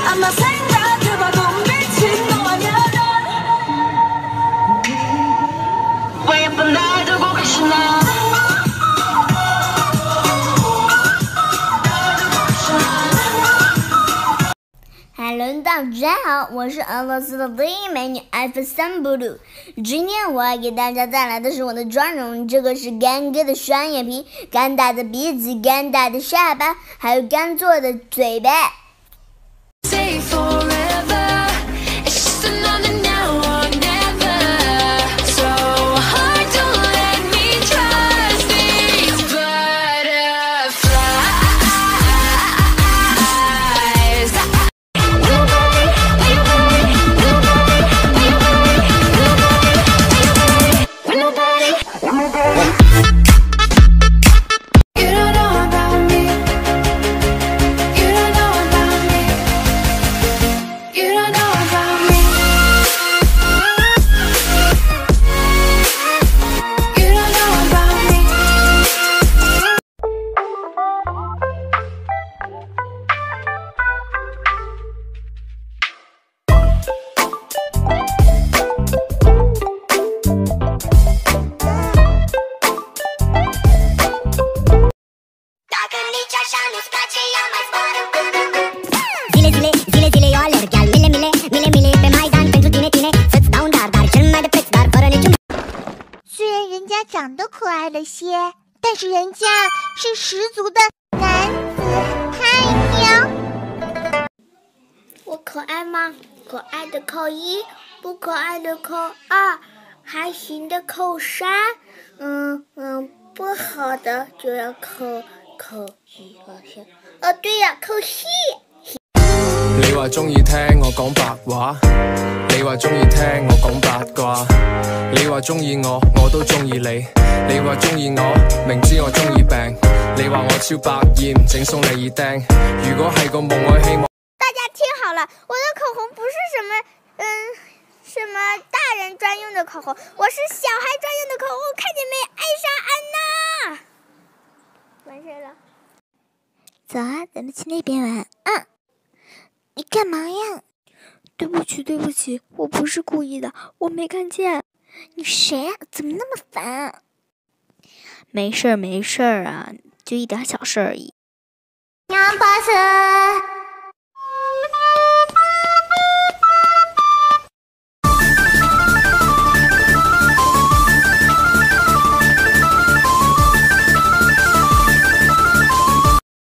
아마 생각해봐도 미친 거 아니야 왜 예쁜 날 두고 가시나 Hello， 大家好，我是俄罗斯的第一美女艾弗森布鲁。今天我要给大家带来的是我的妆容，这个是干戈的双眼皮、干大的鼻子、干大的下巴，还有干做的嘴巴。 Zile eu alerg, iar mile pe Maidan pentru tine să-ți dau un dar cel mai de preț, dar fără niciun。 虽然人家长得可爱了些，但是人家是十足的男子汉呀。 我可爱吗？可爱的扣1，不可爱的扣2，还行的扣3，不好的就要扣1好像。對呀，扣4。 你話鍾意聽我講白話，你話鍾意聽我講八卦，你話鍾意我，我都鍾意你。你話鍾意我，明知我鍾意病。你話我超百厭，整鬆你耳釘。如果係個夢，我希望。 大家聽好了，我的口紅不是什麼大人專用的口紅，我是小孩專用的口紅，看見沒？愛莎安娜。完事了。 走啊，咱们去那边玩。你干嘛呀？ 对不起，我不是故意的，我没看见。 你谁啊？怎么那么烦啊？ 没事儿啊，就一点小事而已。 娘跑车。